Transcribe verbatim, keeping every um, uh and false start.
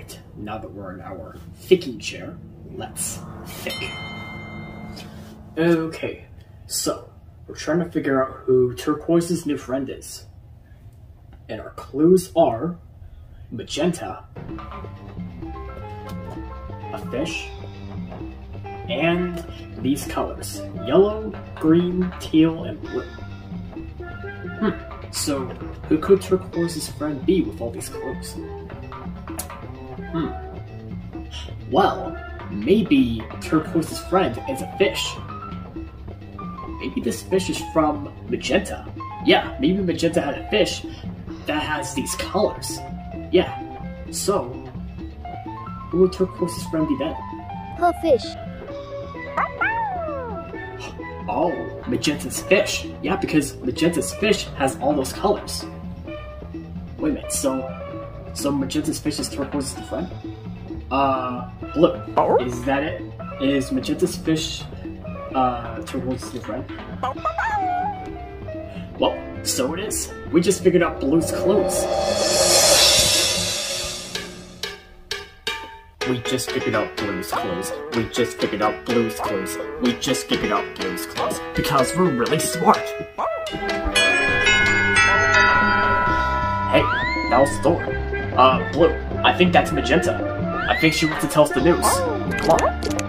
Alright, now that we're in our thinking chair, let's think. Okay, so we're trying to figure out who Turquoise's new friend is. And our clues are magenta, a fish, and these colors: yellow, green, teal, and blue. Hmm, so who could Turquoise's friend be with all these clues? Hmm. Well, maybe Turquoise's friend is a fish. Maybe this fish is from Magenta. Yeah, maybe Magenta had a fish that has these colors. Yeah, so who would Turquoise's friend be then? Her fish. Oh, Magenta's fish. Yeah, because Magenta's fish has all those colors. Wait a minute, so so Magenta's fish is Turquoise's friend? Uh, blue. Is that it? Is Magenta's fish uh Turquoise's friend? Well, so it is. We just figured out Blue's clues. We just figured out Blue's clues. We just figured out Blue's clues. We just figured out Blue's clues. Because we're really smart. Hey, that was Thor. Uh, Blue, I think that's Magenta. I think she wants to tell us the news. Come on.